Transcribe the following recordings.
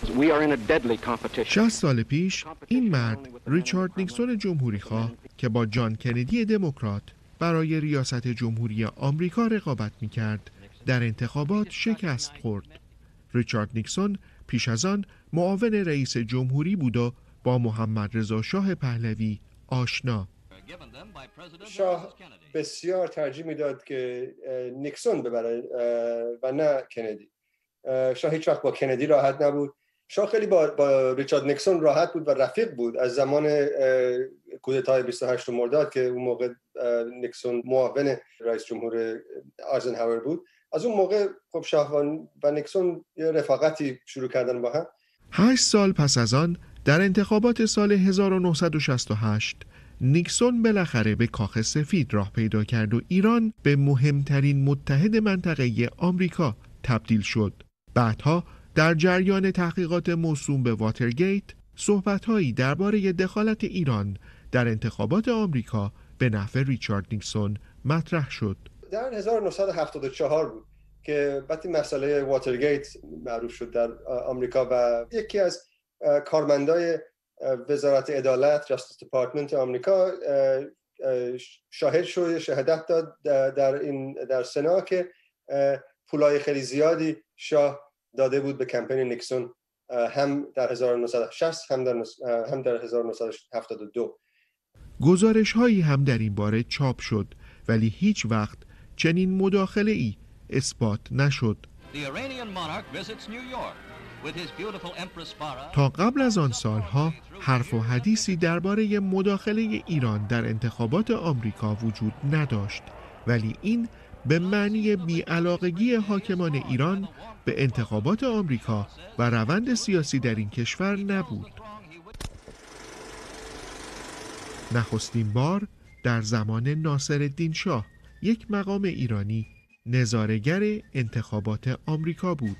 60 سال پیش این مرد ریچارد نیکسون جمهوریخواه که با جان کندی دموکرات برای ریاست جمهوری آمریکا رقابت می‌کرد در انتخابات شکست خورد. ریچارد نیکسون پیش از آن معاون رئیس جمهوری بود و با محمد رضا شاه پهلوی آشنا. شاه بسیار ترجیح میداد که نیکسون ببره و نه کندی. شاه هیچ وقت با کندی راحت نبود. شاه خیلی با ریچارد نیکسون راحت بود و رفیق بود از زمان کودتای 28 مرداد که اون موقع نیکسون معاون رئیس جمهور آیزنهاور بود. از اون موقع خب شاه و نیکسون یه رفاقتی شروع کردن با هم. 8 سال پس از آن در انتخابات سال 1968 نیکسون بالاخره به کاخ سفید راه پیدا کرد و ایران به مهمترین متحد منطقه‌ای آمریکا تبدیل شد. بعدها در جریان تحقیقات موسوم به واترگیت صحبت‌هایی درباره دخالت ایران در انتخابات آمریکا به نفع ریچارد نیکسون مطرح شد. در 1974 بود که وقتی مسئله واترگیت معروف شد در آمریکا و یکی از کارمندای وزارت عدالت جاستس دیپارتمنت آمریکا شهادت داد در سنا که پولای خیلی زیادی شاه داده بود به کمپین نیکسون هم در 1960 هم در 1972. گزارش هایی هم در این باره چاپ شد ولی هیچ وقت چنین مداخله ای اثبات نشد. تا قبل از آن سالها حرف و حدیثی درباره مداخله ایران در انتخابات آمریکا وجود نداشت، ولی این به معنی بی‌علاقگی حاکمان ایران به انتخابات آمریکا و روند سیاسی در این کشور نبود. نخستین بار در زمان ناصرالدین شاه یک مقام ایرانی نظاره‌گر انتخابات آمریکا بود.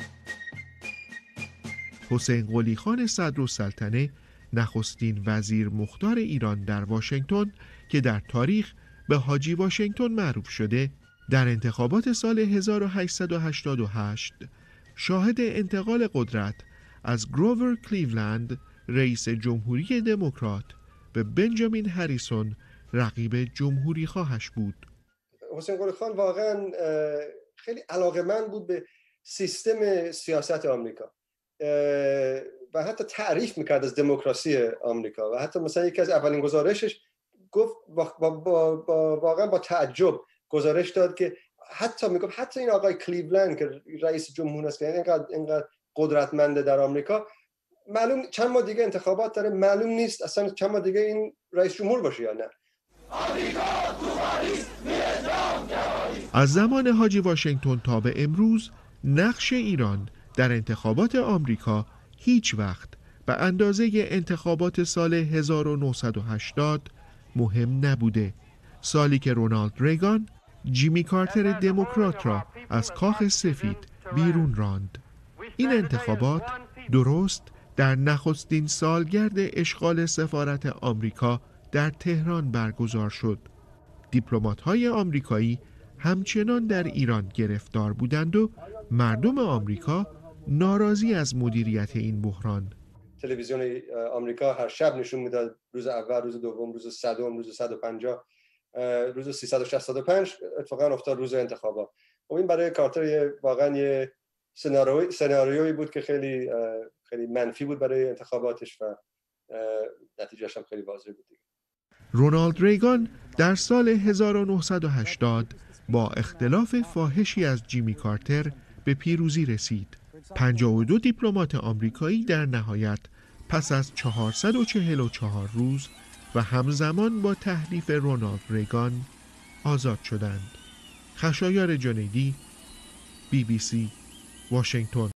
حسین قلی خان صدرالسلطنه نخستین وزیر مختار ایران در واشنگتن که در تاریخ به حاجی واشنگتن معروف شده، در انتخابات سال 1888 شاهد انتقال قدرت از گروور کلیولند رئیس جمهوری دموکرات به بنجامین هریسون رقیب جمهوری خواهش بود. حسین قلی خان واقعا خیلی علاقه‌مند بود به سیستم سیاست آمریکا و حتی تعریف میکرد از دموکراسی آمریکا و حتی مثلا یکی از اولین گزارشش گفت واقعا با تعجب گزارش داد که حتی این آقای کلیولند که رئیس جمهور است که اینقدر قدرتمنده در آمریکا، معلوم چند ماه دیگه انتخابات داره، معلوم نیست اصلا چند ماه دیگه این رئیس جمهور باشه یا نه. از زمان حاجی واشنگتن تا به امروز نقش ایران در انتخابات آمریکا هیچ وقت به اندازه انتخابات سال 1980 مهم نبوده، سالی که رونالد ریگان جیمی کارتر دموکرات را از کاخ سفید بیرون راند. این انتخابات درست در نخستین سالگرد اشغال سفارت آمریکا در تهران برگزار شد. دیپلمات‌های آمریکایی همچنان در ایران گرفتار بودند و مردم آمریکا ناراضی از مدیریت این بحران. تلویزیون آمریکا هر شب نشون میداد روز اول، روز دوم، روز صدم، روز 150، روز 365 اتفاقا افتاد روز انتخابات. و این برای کارتر واقعا یه سناریویی بود که خیلی منفی بود برای انتخاباتش و نتیجهش هم خیلی واضح بود. رونالد ریگان در سال 1980 با اختلاف فاحشی از جیمی کارتر به پیروزی رسید. 52 دیپلمات آمریکایی در نهایت پس از 444 روز و همزمان با تحلیف رونالد ریگان آزاد شدند. خشایار جنیدی، BBC، واشنگتن.